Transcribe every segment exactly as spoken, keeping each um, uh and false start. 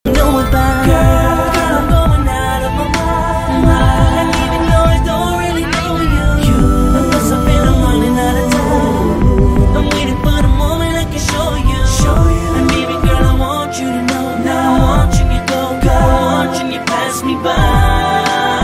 know about. Girl, I'm going out of my mind. And even though I don't really know you, you. Unless I feel I'm running out of time. I'm waiting for the moment I can show you. Show you. And baby girl, I want you to know. Now I'm watching you go, girl. I'm watching you pass me by.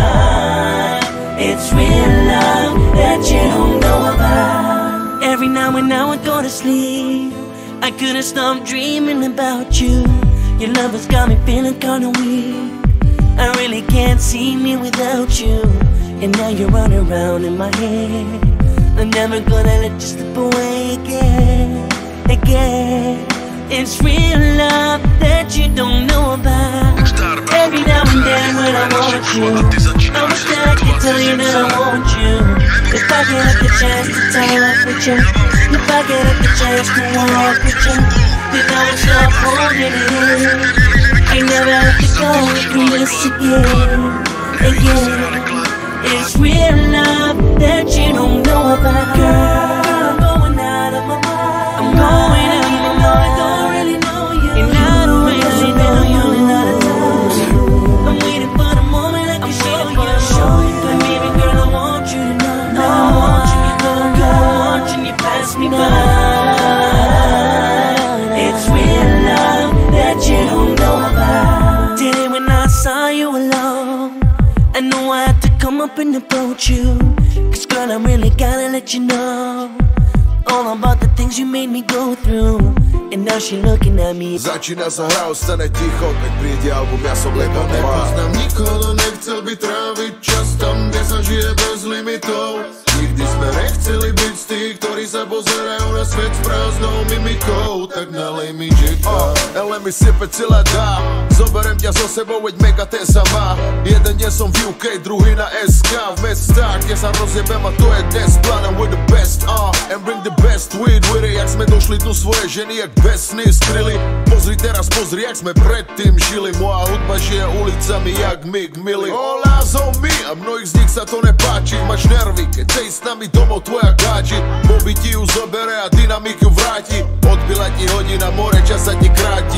It's real love that you don't know about. Every now and now I go to sleep, I couldn't stop dreaming about you. Your love has got me feeling kinda weak. I really can't see me without you. And now you're running around in my head. I'm never gonna let you slip away again, again. It's real love that you don't know about. Every now and then when I want you, I wish that I could tell you that I want you. If I get up the chance to talk with you, if I get up the chance to walk with you, then I will stop holding it in. I never have to go through this again, again. It's real love that you don't know about. Girl, I'm going out of my mind. I'm going out of my mind. I don't really know you, and I don't really know you. And out of time, I'm waiting for the moment I can show you. Show you, and baby girl, I want you to know. Now I'm watching you go, girl. I'm watching you pass me by. It's real love that you don't know about. Did it when I saw you alone. I knew I had to come up and approach you. Cause girl, I really gotta let you know all about the things you made me go through. And now she looking at me. Začína sa hra, ostane ticho, keď príde album, ja som len tam. Nepoznám nikoho, nechcel by tráviť čas tam, kde sa žije bez limitov. Nikdy sme nechceli byť z tých, ktorí sa pozerajú na svet s prázdnou mimikou. Tak nalej mi Jacka, ele mi sype celá dá. Zoberiem ťa so sebou, veď mega ten sa má. Jeden deň som v ú ká, druhý na es ká. V mestách, kde sa rozjebem a to je dnes plan. I'm with the best, uh, and bring the best weed with it. Jak sme došli dnu svoje ženy, jak besny skryli. Pozri teraz, pozri, jak sme predtým žili. Moja hudba žije ulicami, jak Mick Millie. All eyes on me, a mnohých z nich sa to nepáči. Máš nervy, keď chce ísť s nami domov tvoja gáči. Bobby ti ju zobere a dynamiku vráti. Odbila ti hodina, more čas sa ti kráti.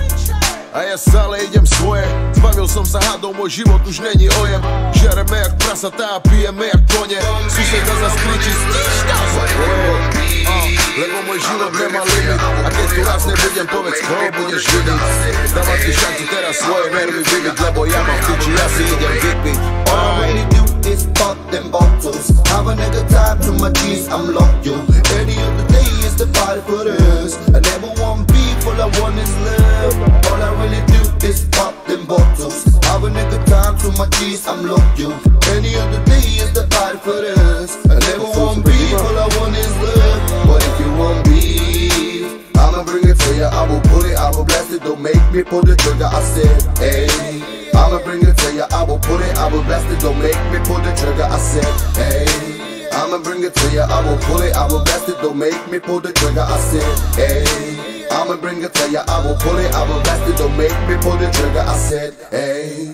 A ja stále idem svoje. Zbavil som sa hadov, môj život už není ojem. Žereme jak prasatá a pijeme jak kone. Suseda zas kričí, stíška sa tvoje. Lebo môj život nemá limit. A keď tu raz nebudem, povedz, koho budeš vidieť. Dávam ti šancu teraz svoje nervy vybiť, lebo ja mám tyči, ja si idem vypiť. all I really do is pop them bottles. Have a nigga tied to my G's, I'm locked, yo. Any other day is the party for this. I never want beef, all I want is love. All I really do is pop them bottles. Have a nigga tied to my G's, I'm locked, yo. Any other day is the party for this. I never want beef, all I want is love. But if you want beef, I'ma bring it to ya, I will put it, I will blast it. Don't make me pull the trigger, I said, hey. I'ma bring it to ya, I will put it, I will blast it. Don't make me pull the trigger, I said, hey. I'ma bring it to ya, I will pull it, I will blast it. Don't make me pull the trigger, I said, hey. I'ma bring it to ya, I will pull it, I will blast it. Don't make me pull the trigger, I said, hey.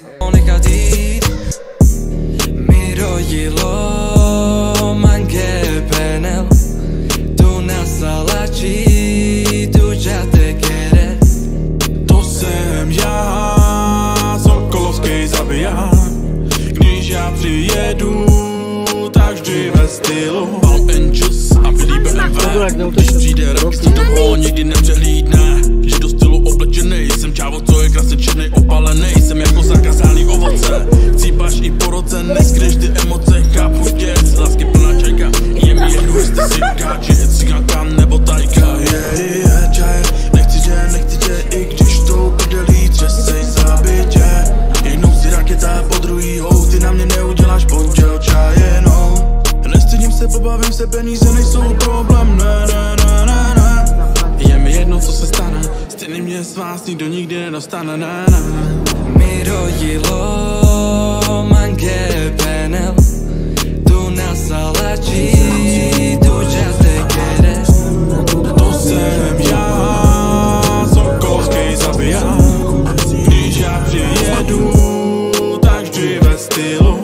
Mi rodilo manche penel, tu nasalači, tu žate kere. To jsem já, sokolovský zabiják. Když já přijedu, tak vždy ve stylu All Angels a Billy bé em vé. Když přijde rap, z toho nikdy nepřehlídne. Že do stylu oblečenej, jsem čávo, co je krásně černej, opalenej. Jsem jako zakazaný ovoce, cípaš i po roce. Neskryš ty emoce, chápu tě, z lásky plná čajka. Je mi jedno, jestli si káči, ciganka nebo tajka. Je, je, čaj, nechci tě, nechci tě, i když tou prdelí třesej zabitě. Jednou si raketa, po druhýho, ty na mě neuděláš ponděl čajenou. Nestydím se, pobavím se, peníze nejsou problém, ne, ne, ne, ne, ne. Je mi jedno, co se stane, stejně mě z vás nikdo nikdy nedostane, ne, ne. Mi rodilo manche penel, tu nasalači, tu žate kere. To jsem já, sokolovský zabiják. Když já přijedu, tak vždy ve stylu.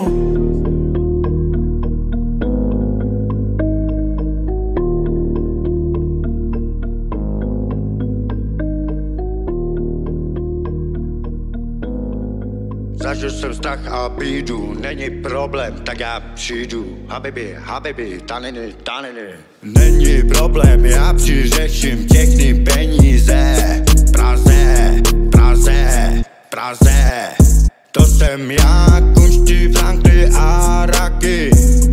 Zažil jsem strach a bídu, není problém, tak já přijdu. Habibi, habibi, taniny, taniny. Není problém, já přiřeším všechny peníze. Praze, Praze, Praze. To jsem já, Kunšti, Frankly a Raky.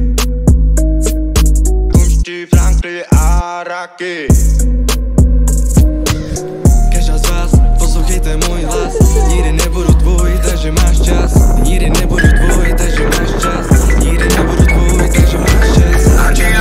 Kunšti, Frankly a Raky. Každá z vás, poslouchejte můj hlas. Nikdy nebudu tvůj, takže máš čas. Nikdy nebudu tvůj, takže máš čas. Nikdy nebudu tvůj, takže máš čas.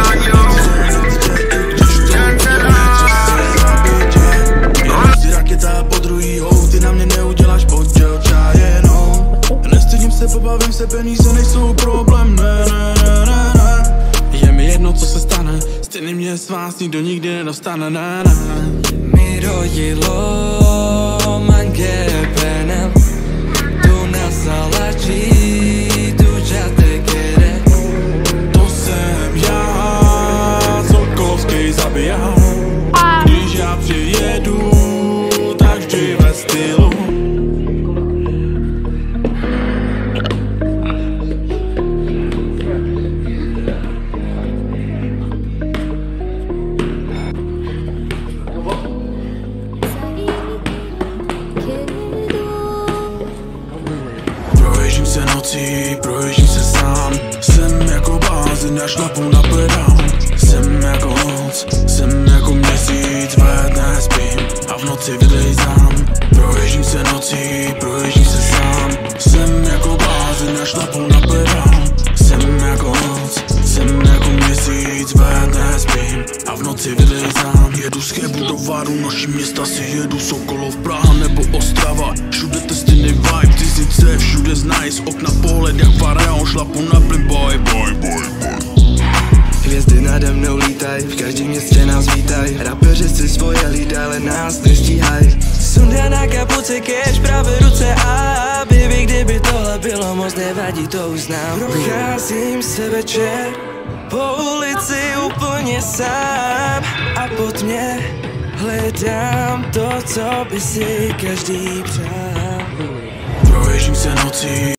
Jsi raketa po druhýho, ty na mě neuděláš poděl čajenou. Nestydím se, pobavím se, peníze nejsou problém, ne, ne, ne, ne, ne. Je mi jedno, co se stane, stejně mě s vás nikdo nikdy nedostane, ne, ne. Miro jilo mange penel, tu nasalačí, tu čate kere. To jsem já, Sokolovský zabijá. Když já přijedu, tak vždy ve stylu. Projíždím se nocí, projíždím se sám. Jsem jako blázen, já šlapu na pedál. Jsem jako noc, jsem jako měsíc, ve dne spím a v noci vylejzám. Projíždím se nocí, projíždím se sám. Jsem jako blázen, já šlapu na pedál. Jsem jako noc, jsem jako měsíc, ve dne spím a v noci vylejzám. Jedu z Chebu do Varu, noší města si jedu, Sokolov, Praha nebo Ostrava. Všude stejný vibe, tisíce, všude znají z okna pohled jak faraon, šlapu na plyn, boy, boy, boy, boy. Hvězdy nade mnou lítaj, v každém městě nás vítaj. Rapeři si svoje hlídaj, ale nás nestíhaj. Sunda na kapuce, cash, pravé ruce a baby, kdyby tohle bylo moc, nevadí, to uznám. Procházím se večer po ulici úplně sám a pod mě hledám to, co by si každý přál. Projíždím se nocí.